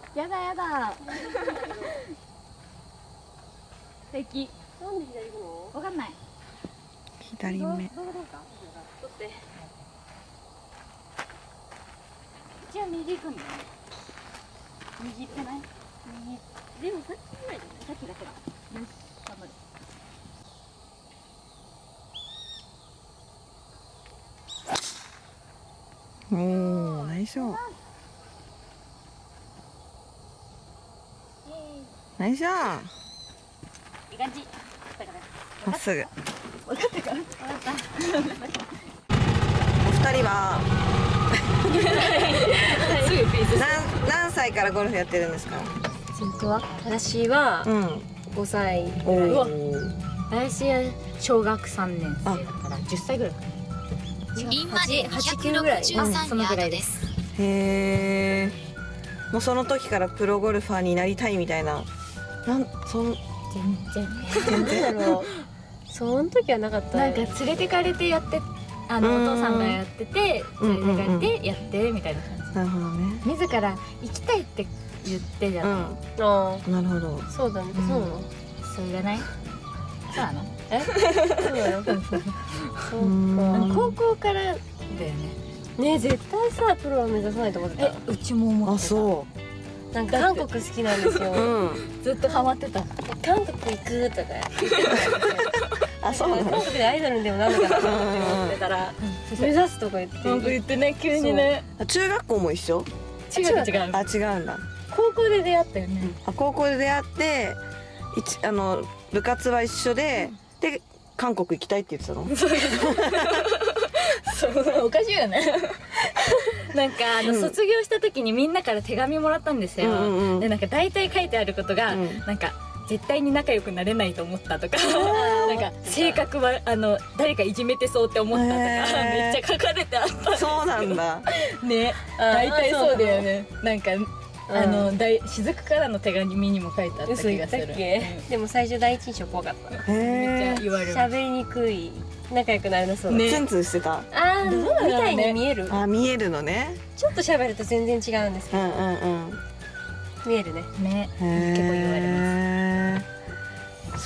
やだやだ。素敵。 なんで左行くの？ わかんない。 左目。 どうか。取って。 一応右行くんだよね。右行ってない？ 右。でもさっきぐらいじゃない？ さっきだけだ。よし、頑張る。 おお、ナイスショー。ナイスショー。 いい感じ。 まっすぐ。 分かったか？分かった。 お二人はすぐピース。 何歳からゴルフやってるんですか？ 私は5歳ぐらい。 私は小学3年生だから10歳ぐらい。 ピンまで263ヤードです。 へえ。もうその時からプロゴルファーになりたいみたいな。 全然。 なんだろう。その時はなかった。 なんか連れてかれてやって、お父さんがやってて連れてかれてやってみたいな感じ。 なるほどね。 自ら行きたいって言ってじゃない。 ああ、 なるほど。 そうだね。そうなの？ それじゃない？そうなの？ そうなの？そうか。 高校からだよね。 ね、絶対さプロを目指さないと思ってた。 うちも思ってた。 あ、そなんか韓国好きなんですよ。 う。 ずっとハマってた。 韓国行くとか言ってた。 あ、そうなの。 韓国でアイドルでもなんのかなと思ってたら目指すとか言って。 なんか言ってね、急にね。 中学校も一緒？ 違う。 あ、違うんだ。 高校で出会ったよね。 あ、高校で出会って、部活は一緒で、で韓国行きたいって言ってたの？ そう、おかしいよね。なんか卒業した時にみんなから手紙もらったんですよ。でなんか大体書いてあることがなんか絶対に仲良くなれないと思ったとか、なんか性格は誰かいじめてそうって思ったとかめっちゃ書かれてあった。 そうなんだ。 ね、大体そうだよね。なんか雫からの手紙にも書いてあった気がする。 でも最初第一印象怖かった。 めっちゃ言われる。 喋りにくい、仲良くなれなそう。 ツンツンしてた。 ああ、みたいに見える。 あ、見えるのね。 ちょっと喋ると全然違うんですけど。見えるね。 ね、結構言われます。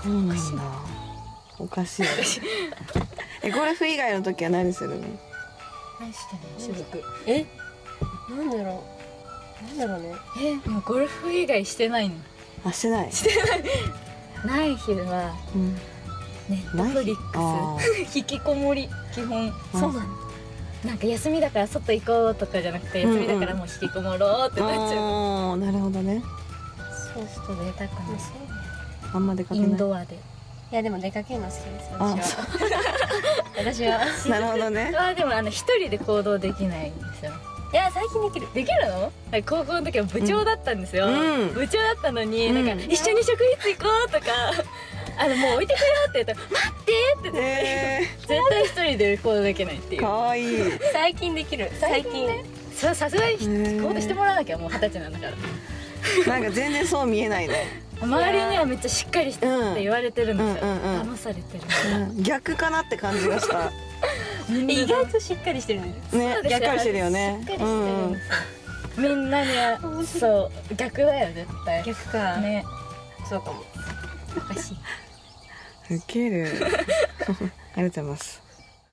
そうなんだ。おかしい。ゴルフ以外の時は何するの？ 何してんの？雫。 なんだろうね。 もうゴルフ以外してないの？ あ、してない。 ない日はネットフリックス引きこもり基本。 そうなんだ。 なんか休みだから外行こうとかじゃなくて、休みだからもう引きこもろうってなっちゃう。 なるほどね。 そうすると出たくない。 あんま出かけない。 インドアで。 いやでも出かけるの好きです私は。 なるほどね。 でも一人で行動できないんですよ。 いや最近できるの？高校の時は部長だったんですよ。部長だったのになんか一緒に職員室行こうとか、もう置いてくよって言ったら待ってって絶対一人で行動できないっていう。 可愛い。 最近できる。最近。 さすがに行動してもらわなきゃ、もう20歳なんだから。 なんか全然そう見えないね。 周りにはめっちゃしっかりしてって言われてるんですよ。騙されてる。 逆かなって感じがした。 意外としっかりしてるんですね。しっかりしてるよね。 みんなにはそう逆だよ絶対。 逆かね。 そうかも。 おかしい。 ウケる。ありがとうございます。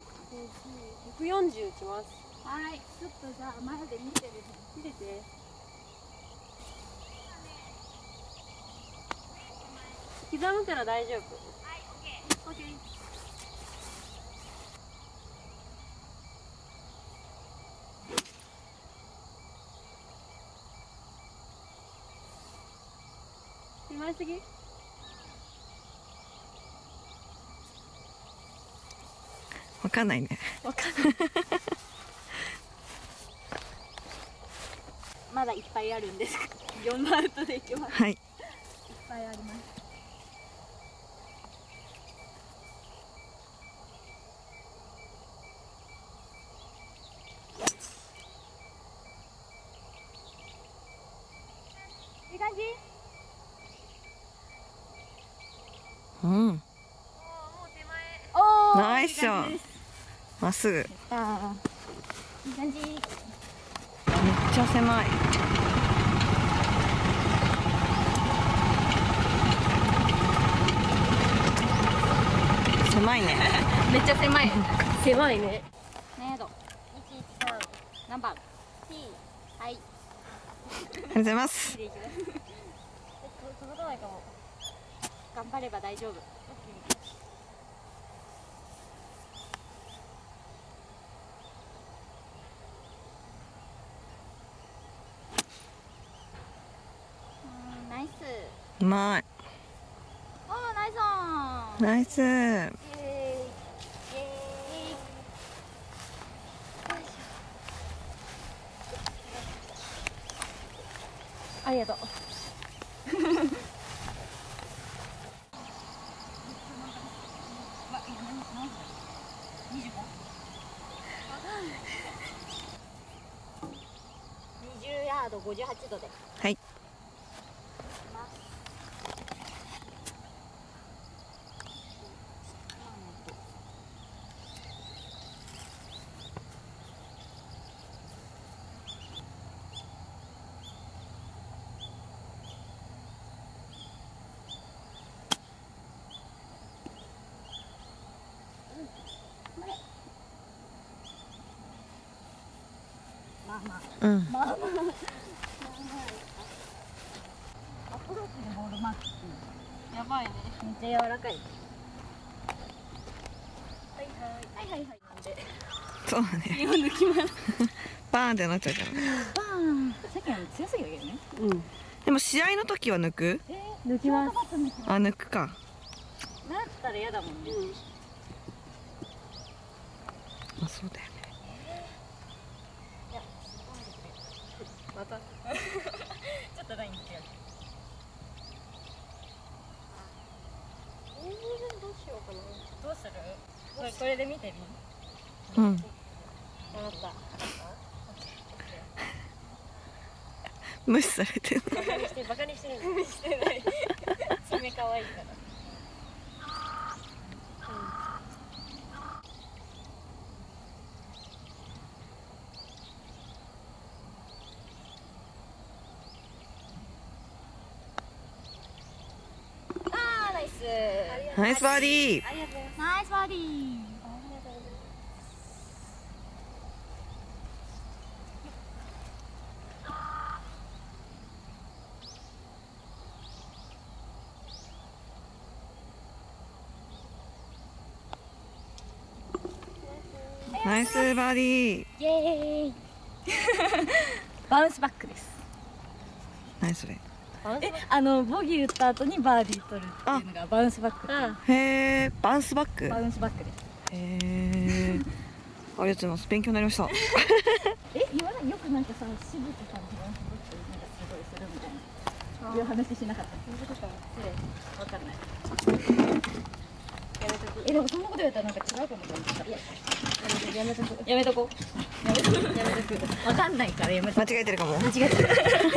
140打ちます。 はい、ちょっとさ前で見てて。 刻むから大丈夫。はい、オッケー。手前すぎ？ わかんないね。 わかんない。まだいっぱいあるんです。4アウトでいきます。 はい。 いっぱいあります。いい感じ？ ナイスショー。まっすぐ。 いい感じ。 めっちゃ狭い。 狭いね。 めっちゃ狭い。 狭いね。 難易度113何番 T。 はい。 ありがとうございます。 届かないかも。頑張れば大丈夫。ナイス。 うまい。 おー、ナイスオン。 ナイス。 イエーイ。ありがとう。20ヤード58度で。 はい。うん。 アプローチでボールマークやばいね。めっちゃ柔らかい。はいなんでそうだね。 今抜きます。 バーンってなっちゃうから。 バーン。さっきの強すぎたけどね。 うん。 でも試合の時は抜く？ 抜きます。 あ、抜くか。 なったら嫌だもんね。 まあそうだよね。 またちょっとライン違う。 どうしようかな。 どうする？これで見てうん。 み。わかった。 無視されてる。 バカにしてる。バカにしてない。爪可愛いから。 ナイスバーディー。 ナイスバーディー。 ナイスバーディー。 イエーイ。バウンスバックです。 何それ？ ボギー打った後にバーディー取るっていうのがバウンスバック。 へえ、バウンスバック。 バウンスバックです。 へえ。ありがとうございます。勉強になりました。 言わない？よくなんかさ、しぶきさんのバウンスバックなんかすごいするみたいな。いう話しなかった。わかんない。でもそんなこと言ったらなんか違うかもしれない。いや、やめとこう。やめとこう。わかんないからやめとこう。 間違えてるかも。 間違えてる。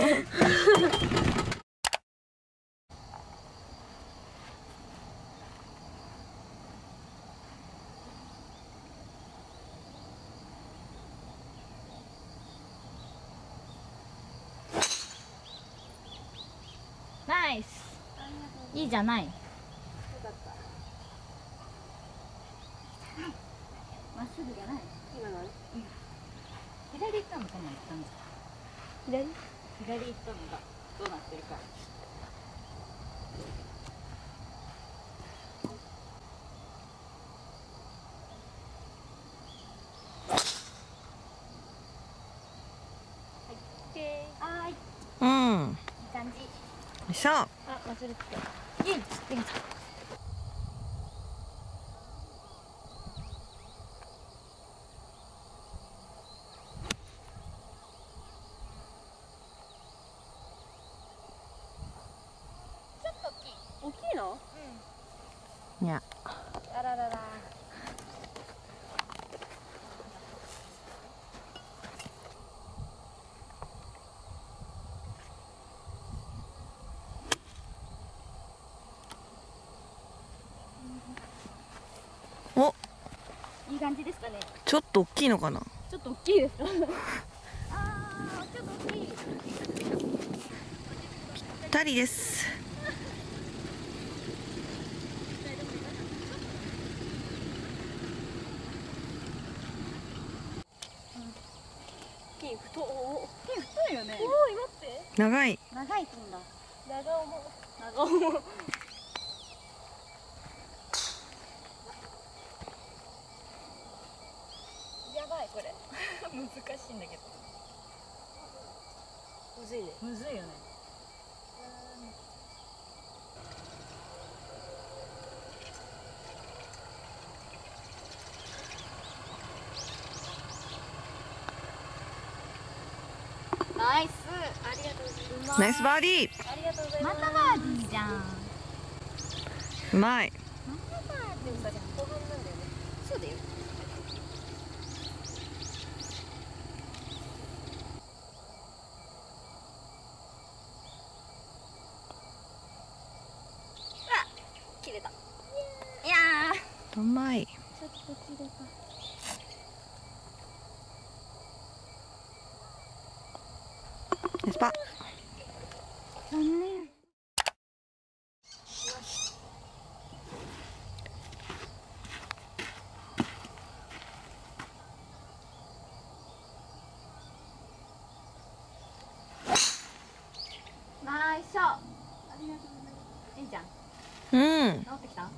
ナイス。いいじゃない。まっすぐじゃない。今の左行ったのかな。左行ったのがどうなってるか。はい。 うん。 いい感じ。 よいしょ。 あ、忘れてた。 イエイ。 大きいの？ いや。 あららら。 お。 いい感じですかね。 ちょっと大きいのかな。 ちょっと大きいですか。ああ、ちょっと大きい。 ぴったりです。 長い。 長い飛んだ。 長尾も長尾も。やばいこれ。難しいんだけど。 むずいね。 むずいよね。ナイス。 ありがとうございます。 ナイスバーディー。 ありがとうございます。 またバーディーじゃん。 うまい。 でもさ、後半なんだよね。そうだよ。 切れた。いやうまい。 ちょっと切れた。 ナイスパー。 残念。ナイスショット。ありがとうございます。いいじゃん。 うん。 治ってきた？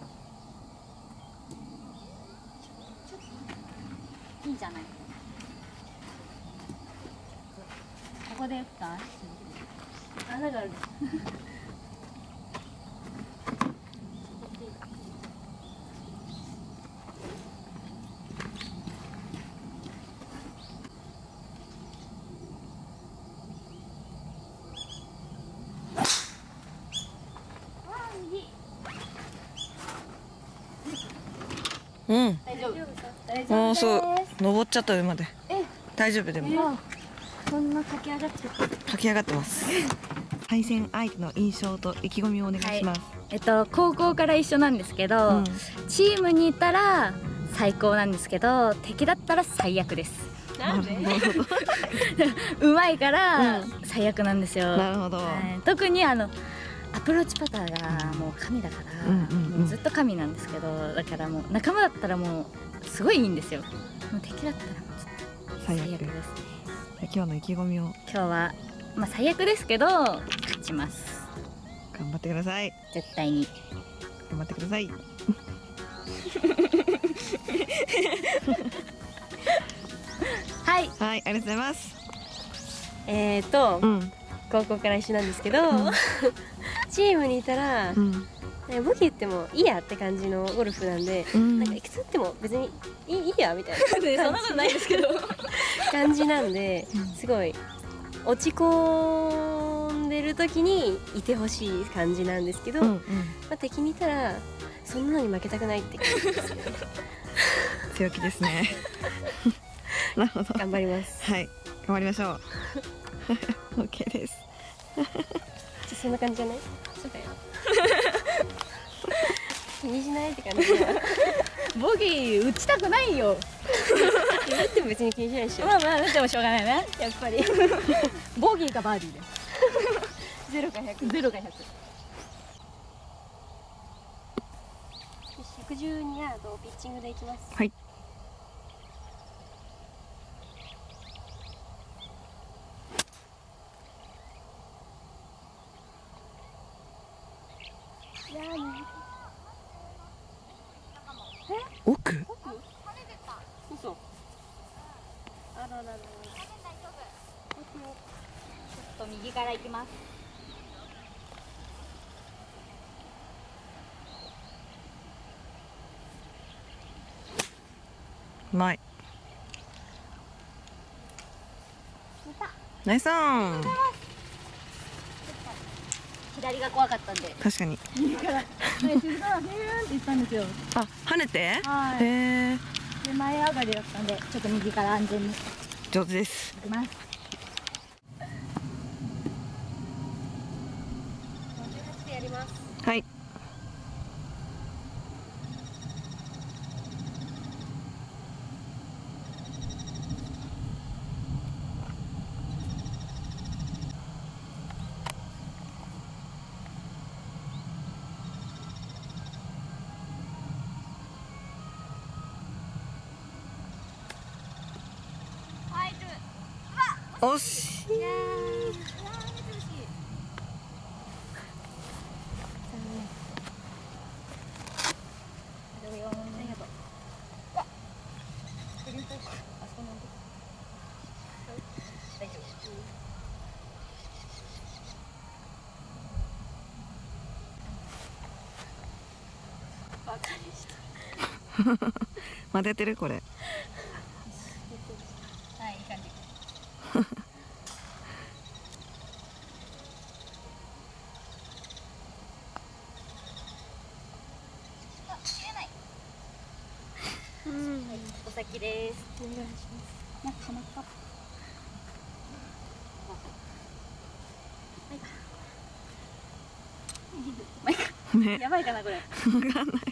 いいんじゃない？ここで打った？穴がある。 うん。 大丈夫。大もうそうです。 登っちゃった上まで。 え、 大丈夫でもそんな駆け上がってた。 駆け上がってます。対戦相手の印象と意気込みをお願いします。 高校から一緒なんですけど、 うんチームにいたら最高なんですけど、敵だったら最悪です。 なんで？ うまいからう最悪なんですよ。 なるほど。 はい特にアプローチパターがもう神だから、 うんうんうんもうずっと神なんですけど、だからもう仲間だったらもうすごいいいんですよ。もう敵だったらもうちょっと最悪最悪ですね。 今日の意気込みを今日はまあ最悪ですけど勝ちます。 頑張ってください。 絶対に。 頑張ってください。 はい。 はい、ありがとうございます。 高校から一緒なんですけど、チームにいたら、 うんボギー打ってもいいやって感じのゴルフなんで、 うんなんかいくつ打っても別にいいやみたいそんなことないですけど。 な感じなんで、すごい落ち込んでる時にいてほしい感じなんですけど、 うんうんまあ、敵にいたらそんなのに負けたくないって感じですよね。 強気ですね。なるほど。 頑張ります。 はい、頑張りましょう。OK です。 そんな感じじゃない？ そうだよ。 気にしないって感じじゃない？ ボギー打ちたくないよ。 打っても別に気にしないでしょ。 まあまあ打ってもしょうがないね。やっぱり。ボギーかバーディーです。 0か100。 0か100。 112ヤードをピッチングでいきます。 はい。 いやー、 奥？ 嘘。あらららら。 ちょっと右から行きます。 うまい。ナイスオン。 左が怖かったんで。 確かに。 右から。はい、鈴さん、ヒューンって言ったんですよ。 あ、跳ねて？ はい。 へえ、 で、前上がりだったんで、ちょっと右から安全に上手です。 行きます。 やります。 はい。惜しい。 まだやってるこれ。 はい、いい感じ。あ、切れない。はい、お先です。 お願いします。 なんかまった。 ね。 やばいかなこれ。 わかんない。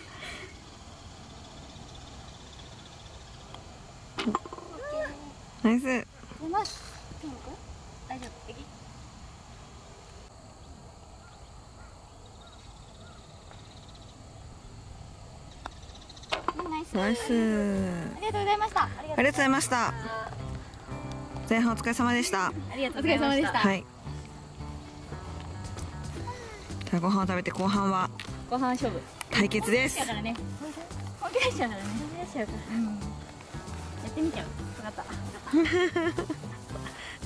ナイス。 出ます。大丈夫。ナイス。 ナイス。 ありがとうございました。ありありがとうございました。前半お疲れ様でした。 がとうございました。 はい。じゃあご飯を食べて後半は後半勝負。 対決です。 だからね。本気出しちゃうからね。本気出しちゃうから。やってみちゃう。分かった。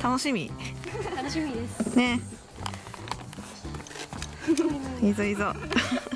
楽しみ。 楽しみです。 ね。いいぞいいぞ。